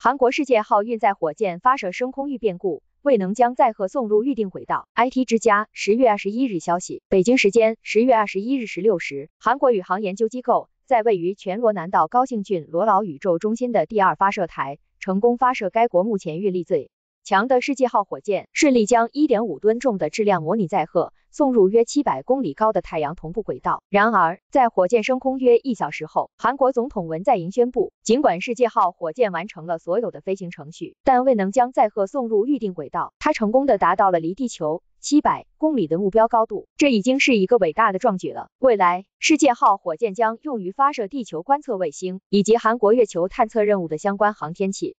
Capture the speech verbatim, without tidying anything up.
韩国世界号运载火箭发射升空遇变故，未能将载荷送入预定轨道。I T 之家十月二十一日消息，北京时间十月二十一日十六时，韩国宇航研究机构在位于全罗南道高兴郡罗劳宇宙中心的第二发射台成功发射该国目前运力最强的世界号火箭，顺利将 一点五吨重的质量模拟载荷送入约七百公里高的太阳同步轨道。然而，在火箭升空约一小时后，韩国总统文在寅宣布，尽管世界号火箭完成了所有的飞行程序，但未能将载荷送入预定轨道。它成功的达到了离地球七百公里的目标高度，这已经是一个伟大的壮举了。未来，世界号火箭将用于发射地球观测卫星以及韩国月球探测任务的相关航天器。